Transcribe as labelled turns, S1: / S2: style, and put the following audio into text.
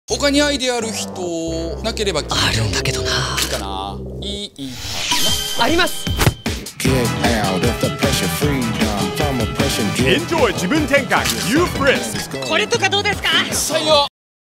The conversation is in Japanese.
S1: 他にアイデアある人なければ
S2: あるんだけどな。
S1: いいかな。いいか
S2: あります。
S3: Enjoy 自分転換 U プレス。
S2: これとかどうですか？
S1: な。採用。